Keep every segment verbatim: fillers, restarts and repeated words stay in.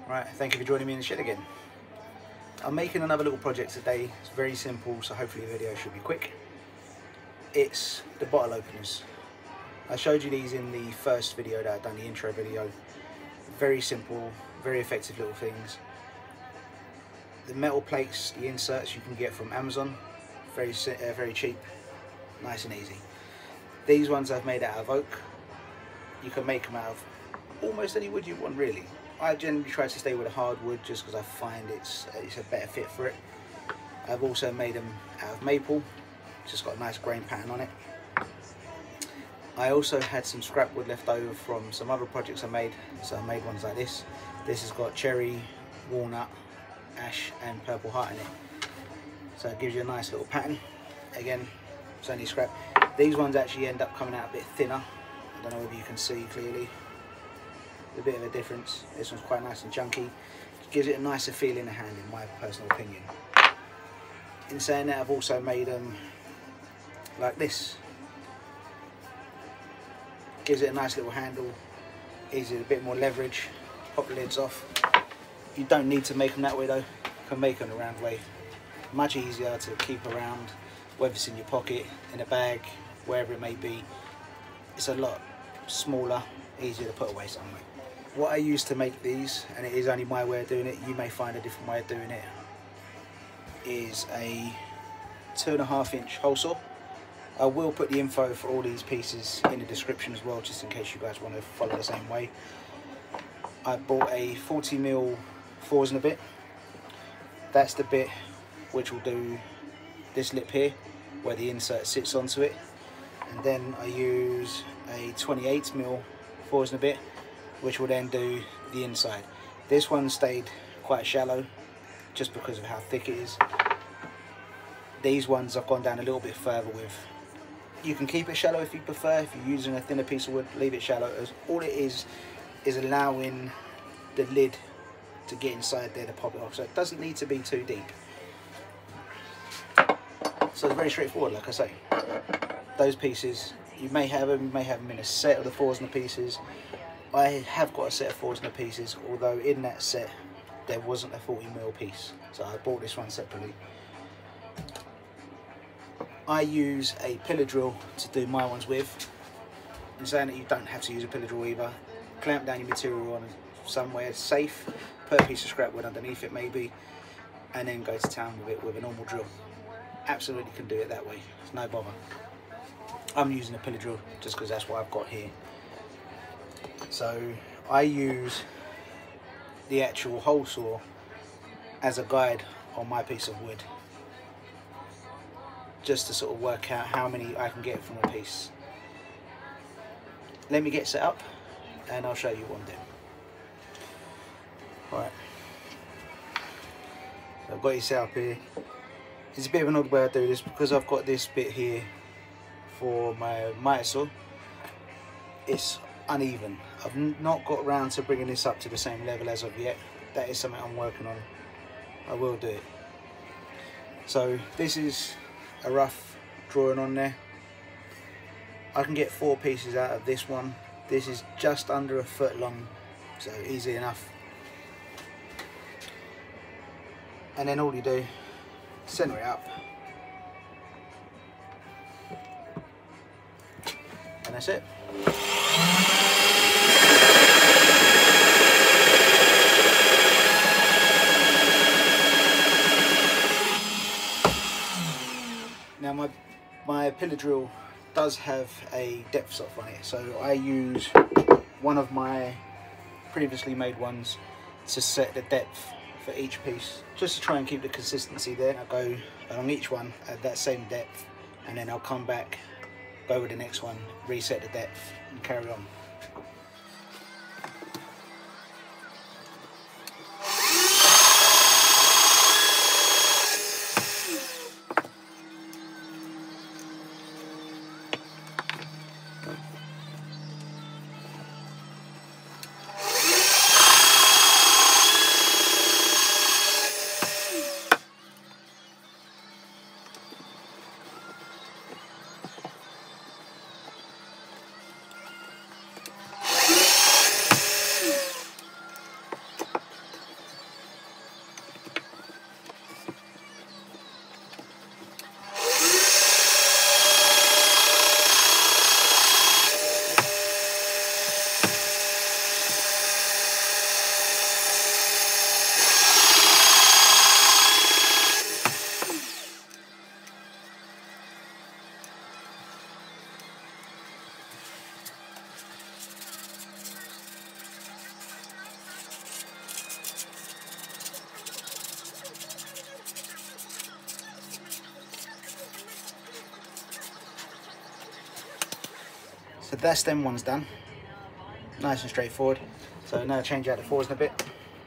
Right, thank you for joining me in the shed again. I'm making another little project today. It's very simple, so hopefully the video should be quick. It's the bottle openers. I showed you these in the first video that I've done, the intro video. Very simple, very effective little things. The metal plates, the inserts you can get from Amazon. Very, uh, very cheap, nice and easy. These ones I've made out of oak. You can make them out of almost any wood you want, really. I generally try to stay with a hardwood just because I find it's it's a better fit for it. I've also made them out of maple, just got a nice grain pattern on it. I also had some scrap wood left over from some other projects I made, so I made ones like this. This has got cherry, walnut, ash and purple heart in it. So it gives you a nice little pattern. Again, it's only scrap. These ones actually end up coming out a bit thinner. I don't know whether you can see clearly. A bit of a difference. This one's quite nice and chunky. It gives it a nicer feel in the hand, in my personal opinion. In saying that, I've also made them like this. Gives it a nice little handle, gives it a bit more leverage. Pop the lids off. You don't need to make them that way though. You can make them a round way. Much easier to keep around, whether it's in your pocket, in a bag, wherever it may be. It's a lot smaller, easier to put away somewhere. What I use to make these, and it is only my way of doing it, you may find a different way of doing it, is a two and a half inch hole saw. I will put the info for all these pieces in the description as well, just in case you guys want to follow the same way. I bought a forty mil forstner bit. That's the bit which will do this lip here, where the insert sits onto it. And then I use a twenty-eight mil forstner bit, which will then do the inside. This one stayed quite shallow just because of how thick it is. These ones I've gone down a little bit further with. You can keep it shallow if you prefer. If you're using a thinner piece of wood, leave it shallow. All it is is allowing the lid to get inside there to pop it off, so it doesn't need to be too deep. So it's very straightforward, like I say. Those pieces, you may have them, you may have them in a set of the forstner pieces. I have got a set of forstner pieces, although in that set there wasn't a forty mil piece, so I bought this one separately. I use a pillar drill to do my ones with. In saying that, you don't have to use a pillar drill either. Clamp down your material on somewhere safe, put a piece of scrap wood underneath it maybe, and then go to town with it with a normal drill. Absolutely can do it that way, it's no bother. I'm using a pillar drill just because that's what I've got here. So I use the actual hole saw as a guide on my piece of wood, just to sort of work out how many I can get from a piece. Let me get set up and I'll show you what I'm doing. Right, so I've got it set up here. It's a bit of an odd way I do this because I've got this bit here for my miter saw. It's uneven. I've not got around to bringing this up to the same level as of yet. That is something I'm working on. I will do it. So this is a rough drawing on there. I can get four pieces out of this one. This is just under a foot long, so easy enough. And then all you do, center it up, and that's it. Now my, my pillar drill does have a depth stop on it, so I use one of my previously made ones to set the depth for each piece, just to try and keep the consistency there. I'll go along each one at that same depth, and then I'll come back, go with the next one, reset the depth and carry on. So that's them ones done. Nice and straightforward. So now change out the forstner a bit.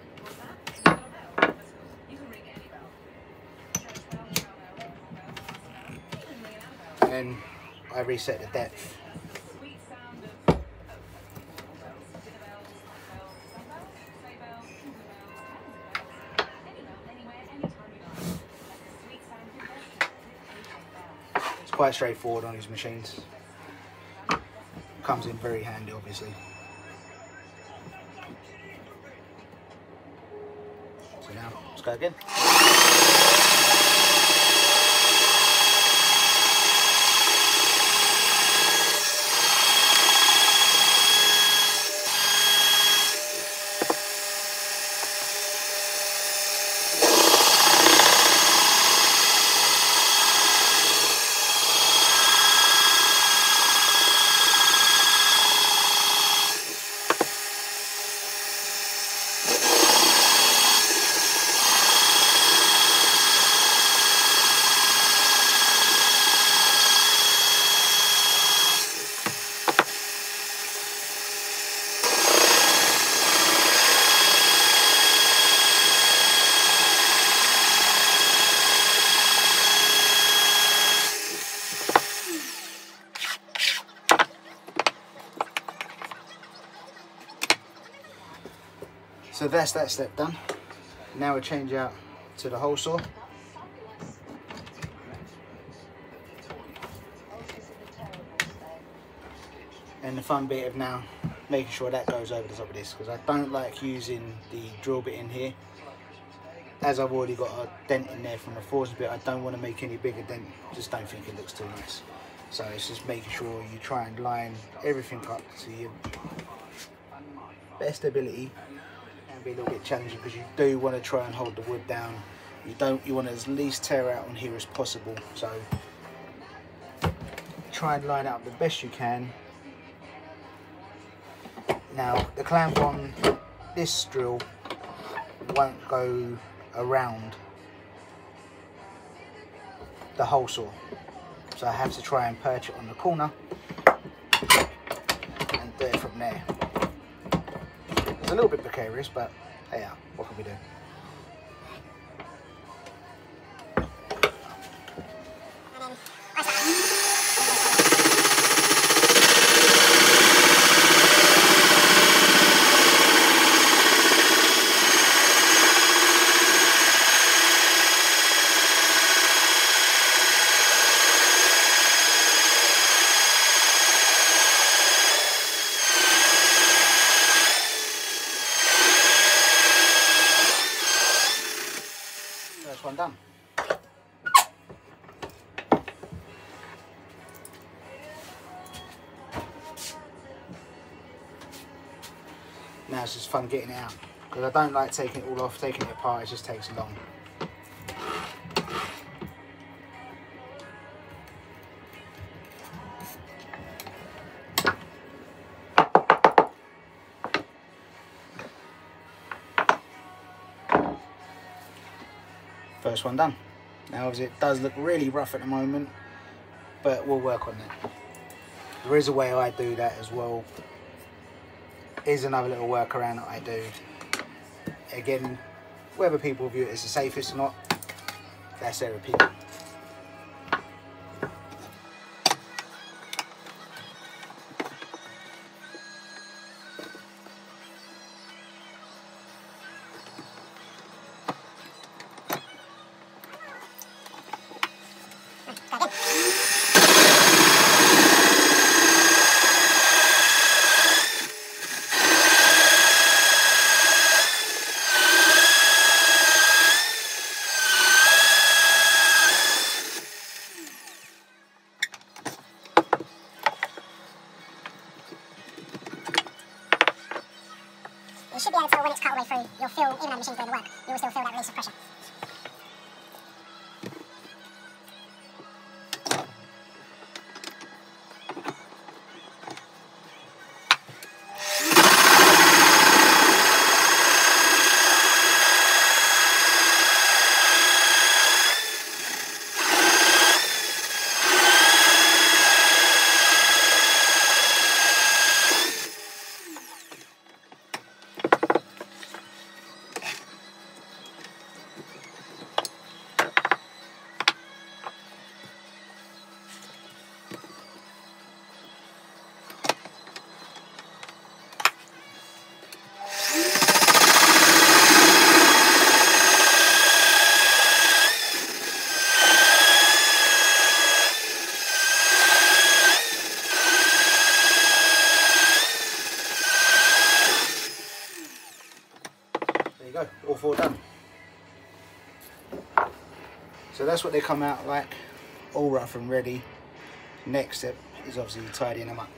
And I reset the depth. It's quite straightforward on these machines. Comes in very handy, obviously. So now, let's go again. So that's that step done. Now we change out to the hole saw. And the fun bit of now making sure that goes over the top of this, because I don't like using the drill bit in here. As I've already got a dent in there from the forstner bit, I don't want to make any bigger dent. Just don't think it looks too nice. So it's just making sure you try and line everything up to your best ability. Can be a little bit challenging because you do want to try and hold the wood down. You don't. You want to at least tear out on here as possible. So try and line it up the best you can. Now the clamp on this drill won't go around the hole saw, so I have to try and perch it on the corner and do it from there. It's a little bit precarious, but hey, yeah, what can we do? First one done. Now it's just fun getting it out, because I don't like taking it all off. Taking it apart, it just takes long. First one done. Now obviously it does look really rough at the moment, but we'll work on that. There is a way I do that as well. Here's another little workaround that I do. Again, whether people view it as the safest or not, that's their opinion. You should be able to, when it's cut all the way through, you'll feel, even though the machine's doing the work, you will still feel that release of pressure. there you go, all four done. So that's what they come out like, all rough and ready. Next step is obviously tidying them up.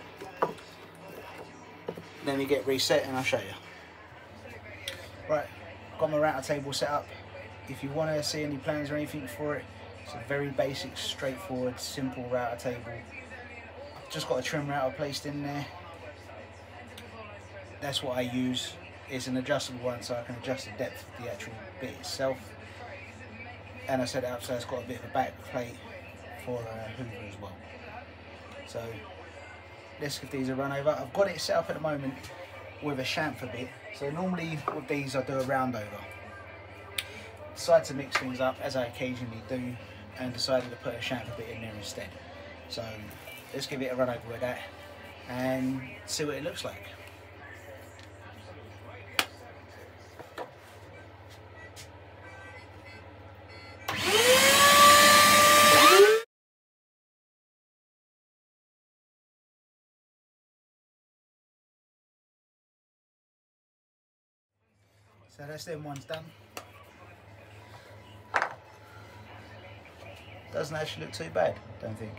Then we get reset and I'll show you. Right, got my router table set up. If you want to see any plans or anything for it, it's a very basic, straightforward, simple router table. Just got a trim router placed in there. That's what I use. It's an adjustable one, so I can adjust the depth of the actual bit itself. And I set it up so it's got a bit of a back plate for a hoover as well. So let's give these a run over. I've got it set up at the moment with a chamfer bit. So normally with these I do a round over. Decided to mix things up, as I occasionally do, and decided to put a chamfer bit in there instead. So let's give it a run over with that and see what it looks like. So that's them ones done. Doesn't actually look too bad, don't think.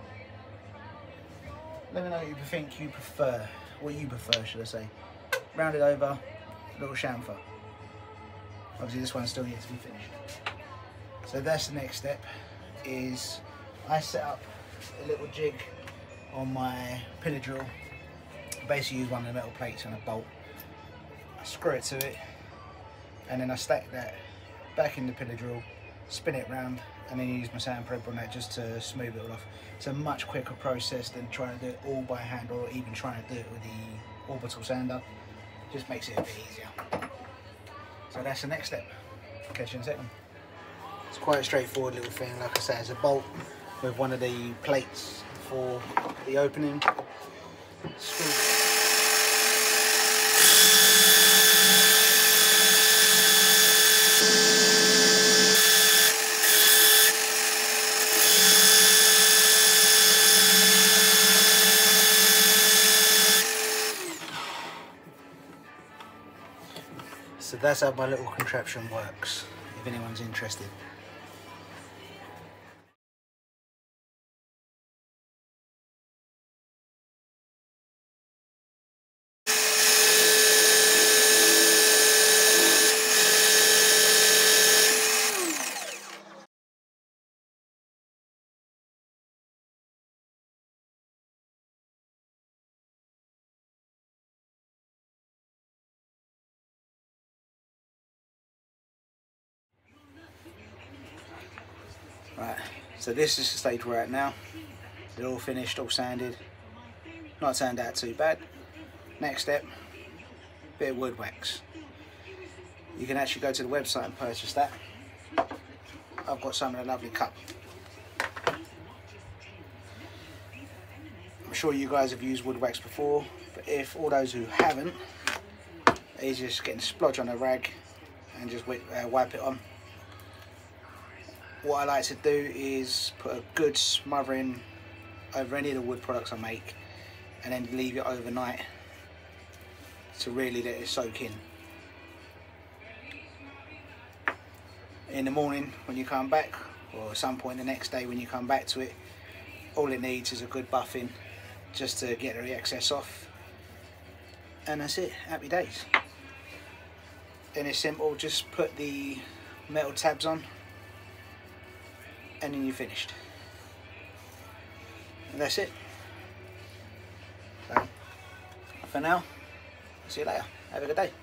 Let me know what you think you prefer, what you prefer should I say. Rounded over, little chamfer. Obviously this one's still yet to be finished. So that's the next step, is I set up a little jig on my pillar drill. Basically use one of the metal plates and a bolt. I screw it to it, and then I stack that back in the pillar drill, spin it round, and then use my sandpaper on that just to smooth it all off. It's a much quicker process than trying to do it all by hand, or even trying to do it with the orbital sander. Just makes it a bit easier. So that's the next step. Catch you in a second. It's quite a straightforward little thing. Like I say, it's a bolt with one of the plates for the opening. Screw. So that's how my little contraption works, if anyone's interested. Right, so this is the stage we're at now. They're all finished, all sanded. Not turned out too bad. Next step, bit of wood wax. You can actually go to the website and purchase that. I've got some in a lovely cup. I'm sure you guys have used wood wax before, but if all those who haven't, it's just getting a splodge on a rag and just wipe, uh, wipe it on. What I like to do is put a good smothering over any of the wood products I make, and then leave it overnight to really let it soak in. In the morning when you come back, or at some point the next day when you come back to it, all it needs is a good buffing just to get the excess off, and that's it, happy days. And it's simple, just put the metal tabs on and then you're finished. And that's it. So, for now, see you later. Have a good day.